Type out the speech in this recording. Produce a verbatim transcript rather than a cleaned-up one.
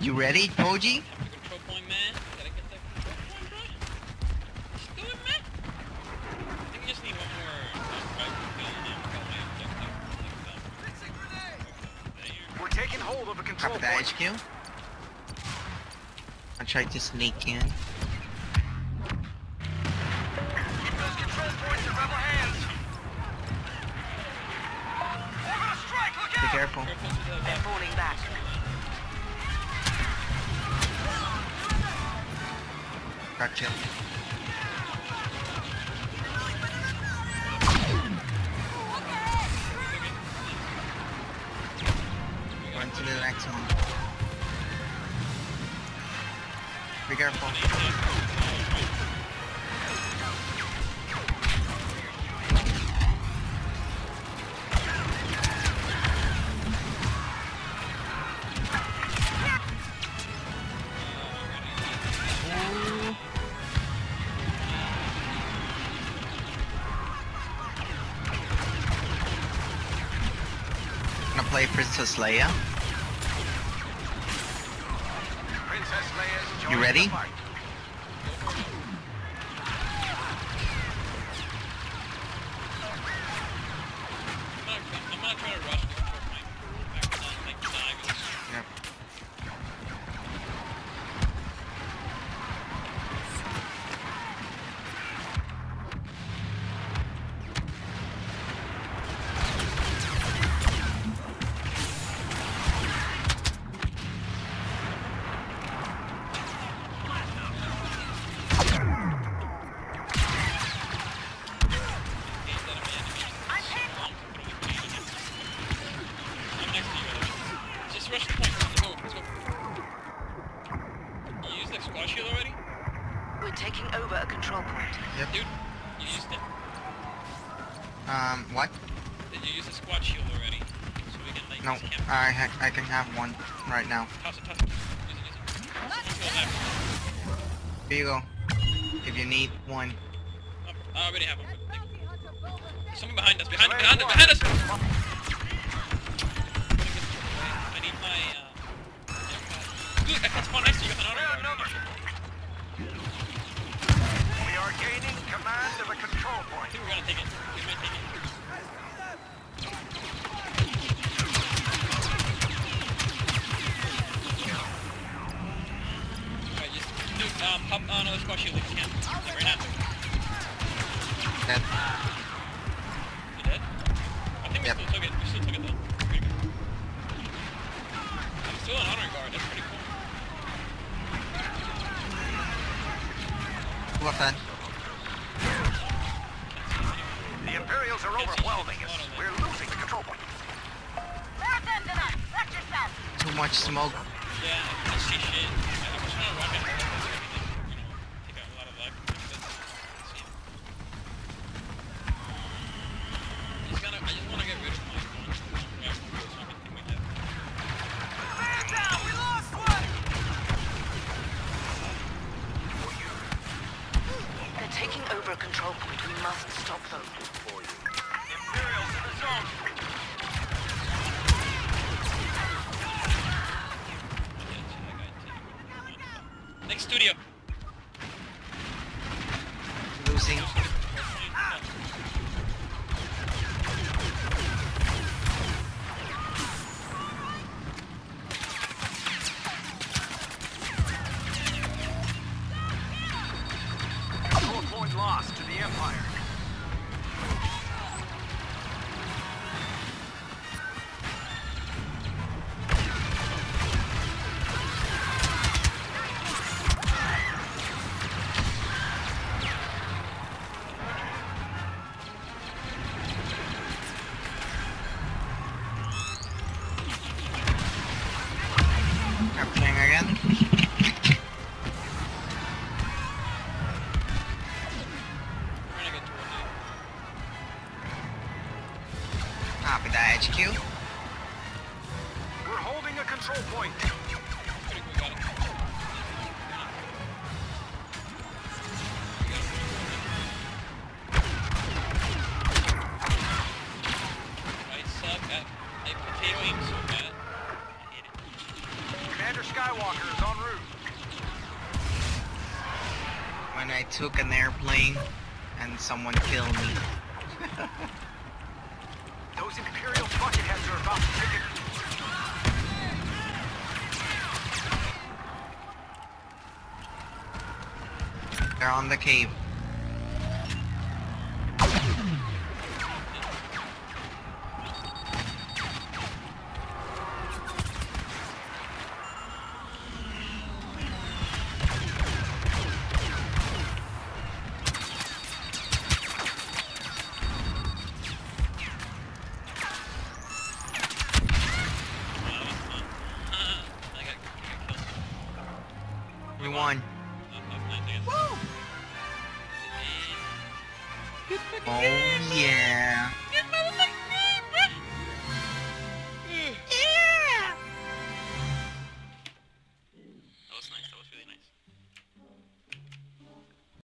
You ready, Poji? Control point, man. Gotta get that control point, bro. Let's do it, man. I think we just need one more. We're taking hold of a control Copy that, point. H Q. I'll try to sneak in. Keep those control points in rebel hands. We're gonna strike, look Be out! careful. They're falling back. Gotcha. Run to the next one. Be careful. Gonna play Princess Leia. Princess Leia's You joining ready? the fight. I'm not, I'm not trying to rush the control point. Back to not, like, diving. Yep. Just rush the point. Let's go. Let's go. You used the squad shield already? We're taking over a control point. Dude, you used it. Um, what? Did you use the squad shield already? So we can like No, just camp. I ha I can have one right now. Toss it, toss it. Use it, use it. Let's go left. Here you go. If you need one. Oh, I already have one. Thank you. There's someone behind us. Behind, behind us. Behind us. I need my. Uh, Dude, I can spawn next to you with an auto guard. We are gaining command of a control I point. think we're gonna take it. We might take it. Alright, just dude, um, pop on another squad shield if you can. Like right now. Dead. You dead? I think we Yep. still took it. We still took it though. Pretty good. I'm still an honor guard. That's pretty cool. Who was that? The Imperials are overwhelming us. We're losing the control point. Too much smoke. Yeah, I can see shit. I was trying to run it. You know, take out a lot of life. See it. I just gotta, I just wanna get rid of my rifle so I can think we have. Man down! We lost one! They're taking over a control point. We must stop them. Imperials in the zone. Next studio. Losing. Control point lost to the Empire. Capturing again. We're gonna get towards it. Copy that, H Q. We're holding a control point. Pretty cool, got it. I suck at like potatoing so bad. I hate it. Commander Skywalker. Skywalker is en route. When I took an airplane and someone killed me. Those Imperial bucketheads are about to take it. They're on the cave. We won. Oh yeah.